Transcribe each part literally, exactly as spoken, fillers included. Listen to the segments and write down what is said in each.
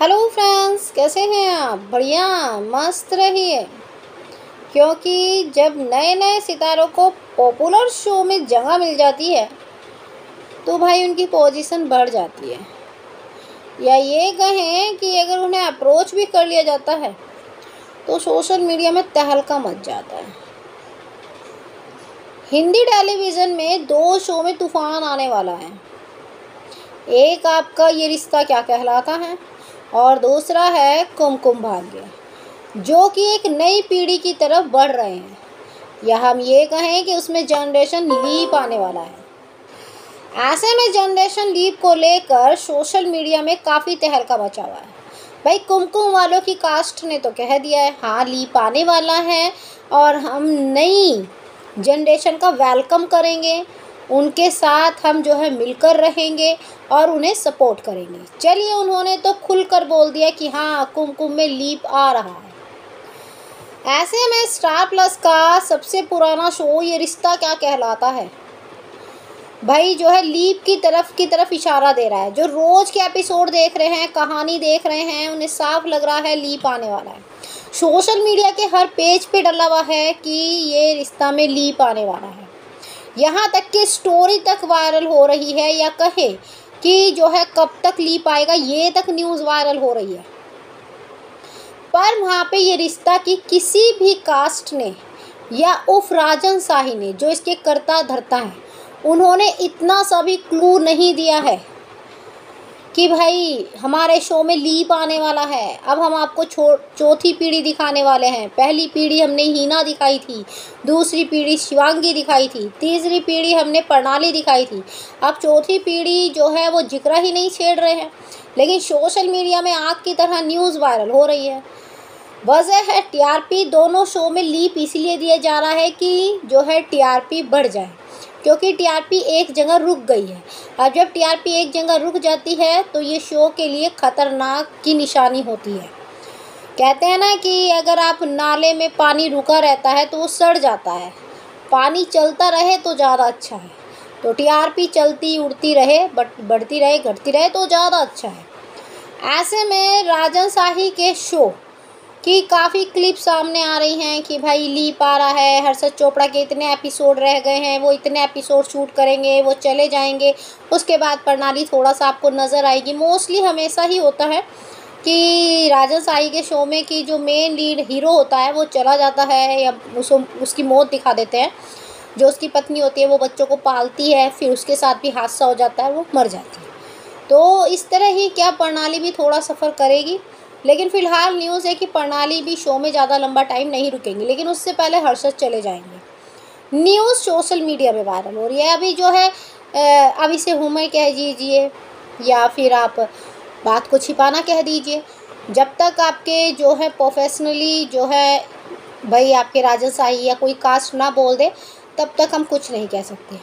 Hello friends, कैसे हैं आप? बढ़िया, मस्त रहिए। क्योंकि जब नए नए सितारों को पॉपुलर शो में जगह मिल जाती है तो भाई उनकी पोजीशन बढ़ जाती है, या ये कहें कि अगर उन्हें अप्रोच भी कर लिया जाता है तो सोशल मीडिया में तहलका मच जाता है। हिंदी टेलीविज़न में दो शो में तूफान आने वाला है। एक आपका ये रिश्ता क्या कहलाता है और दूसरा है कुमकुम भाग्य, जो कि एक नई पीढ़ी की तरफ बढ़ रहे हैं, या हम ये कहें कि उसमें जनरेशन लीप आने वाला है। ऐसे में जनरेशन लीप को लेकर सोशल मीडिया में काफ़ी तहलका मचा हुआ है। भाई कुमकुम वालों की कास्ट ने तो कह दिया है हाँ लीप आने वाला है और हम नई जनरेशन का वेलकम करेंगे, उनके साथ हम जो है मिलकर रहेंगे और उन्हें सपोर्ट करेंगे। चलिए, उन्होंने तो खुलकर बोल दिया कि हाँ कुमकुम में लीप आ रहा है। ऐसे में स्टार प्लस का सबसे पुराना शो ये रिश्ता क्या कहलाता है भाई जो है लीप की तरफ की तरफ इशारा दे रहा है। जो रोज़ के एपिसोड देख रहे हैं, कहानी देख रहे हैं, उन्हें साफ लग रहा है लीप आने वाला है। सोशल मीडिया के हर पेज पे डला हुआ है कि ये रिश्ता में लीप आने वाला है। यहाँ तक कि स्टोरी तक वायरल हो रही है, या कहे कि जो है कब तक लीप आएगा ये तक न्यूज़ वायरल हो रही है। पर वहाँ पे ये रिश्ता की किसी भी कास्ट ने या उफ राजन शाही ने, जो इसके कर्ता धर्ता हैं, उन्होंने इतना सा भी क्लू नहीं दिया है कि भाई हमारे शो में लीप आने वाला है। अब हम आपको चौथी पीढ़ी दिखाने वाले हैं। पहली पीढ़ी हमने हीना दिखाई थी, दूसरी पीढ़ी शिवांगी दिखाई थी, तीसरी पीढ़ी हमने प्रणाली दिखाई थी। अब चौथी पीढ़ी जो है वो जिक्र ही नहीं छेड़ रहे हैं, लेकिन सोशल मीडिया में आग की तरह न्यूज़ वायरल हो रही है। वजह है टीआरपी। दोनों शो में लीप इसीलिए दिया जा रहा है कि जो है टीआरपी बढ़ जाए, क्योंकि टीआरपी एक जगह रुक गई है। अब जब टीआरपी एक जगह रुक जाती है तो ये शो के लिए ख़तरनाक की निशानी होती है। कहते हैं ना कि अगर आप नाले में पानी रुका रहता है तो वो सड़ जाता है, पानी चलता रहे तो ज़्यादा अच्छा है। तो टीआरपी चलती उड़ती रहे, बट बढ़ती रहे, घटती रहे तो ज़्यादा अच्छा है। ऐसे में राजन शाही के शो कि काफ़ी क्लिप सामने आ रही हैं कि भाई लीप आ रहा है, हर्षद चोपड़ा के इतने एपिसोड रह गए हैं, वो इतने एपिसोड शूट करेंगे, वो चले जाएंगे, उसके बाद प्रणाली थोड़ा सा आपको नज़र आएगी। मोस्टली हमेशा ही होता है कि राजन शाही के शो में कि जो मेन लीड हीरो होता है वो चला जाता है या उसको उसकी मौत दिखा देते हैं। जो उसकी पत्नी होती है वो बच्चों को पालती है, फिर उसके साथ भी हादसा हो जाता है, वो मर जाती है। तो इस तरह ही क्या प्रणाली भी थोड़ा सफ़र करेगी। लेकिन फ़िलहाल न्यूज़ है कि प्रणाली भी शो में ज़्यादा लंबा टाइम नहीं रुकेंगी, लेकिन उससे पहले हर्षद चले जाएंगे। न्यूज़ सोशल मीडिया में वायरल हो रही है। अभी जो है अब इसे हुमय कह दीजिए या फिर आप बात को छिपाना कह दीजिए। जब तक आपके जो है प्रोफेशनली जो है भाई आपके राजन शाही या कोई कास्ट ना बोल दे, तब तक हम कुछ नहीं कह सकते।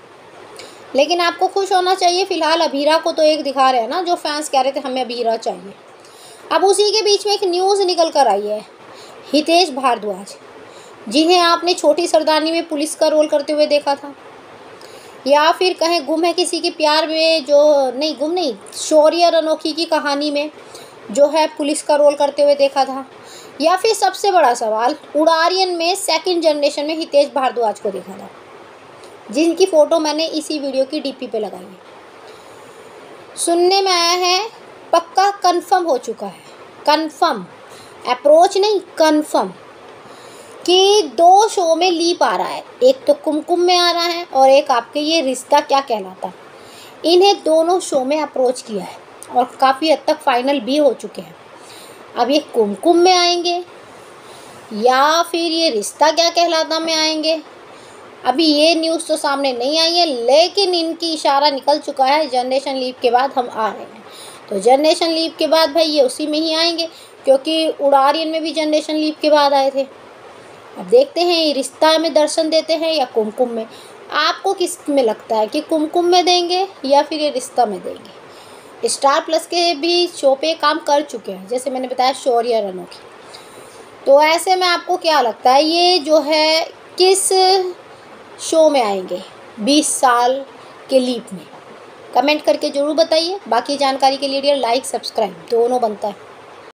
लेकिन आपको खुश होना चाहिए, फ़िलहाल अभीरा को तो एक दिखा रहे हैं ना, जो फैंस कह रहे थे हमें अभीरा चाहिए। अब उसी के बीच में एक न्यूज़ निकल कर आई है। हितेश भारद्वाज, जिन्हें आपने छोटी सरदारनी में पुलिस का रोल करते हुए देखा था, या फिर कहें गुम है किसी के प्यार में, जो नहीं गुम नहीं शौर्य अनोखी की कहानी में जो है पुलिस का रोल करते हुए देखा था, या फिर सबसे बड़ा सवाल उड़ारियन में सेकंड जनरेशन में हितेश भारद्वाज को देखा था, जिनकी फ़ोटो मैंने इसी वीडियो की डीपी पे लगाई है। सुनने में आया है, पक्का कंफर्म हो चुका है, कंफर्म अप्रोच नहीं कंफर्म, कि दो शो में लीप आ रहा है। एक तो कुमकुम में आ रहा है और एक आपके ये रिश्ता क्या कहलाता। इन्हें दोनों शो में अप्रोच किया है और काफ़ी हद तक फाइनल भी हो चुके हैं। अब ये कुमकुम में आएंगे या फिर ये रिश्ता क्या कहलाता में आएंगे, अभी ये न्यूज़ तो सामने नहीं आई है, लेकिन इनकी इशारा निकल चुका है जनरेशन लीप के बाद हम आ रहे हैं। तो जनरेशन लीप के बाद भाई ये उसी में ही आएंगे, क्योंकि उड़ारियन में भी जनरेशन लीप के बाद आए थे। अब देखते हैं ये रिश्ता में दर्शन देते हैं या कुमकुम में। आपको किस में लगता है कि कुमकुम में देंगे या फिर ये रिश्ता में देंगे? स्टार प्लस के भी शो पे काम कर चुके हैं, जैसे मैंने बताया शौर्य अनोखी। तो ऐसे में आपको क्या लगता है ये जो है किस शो में आएंगे बीस साल के लीप में? कमेंट करके ज़रूर बताइए। बाकी जानकारी के लिए डियर लाइक सब्सक्राइब दोनों बनता है।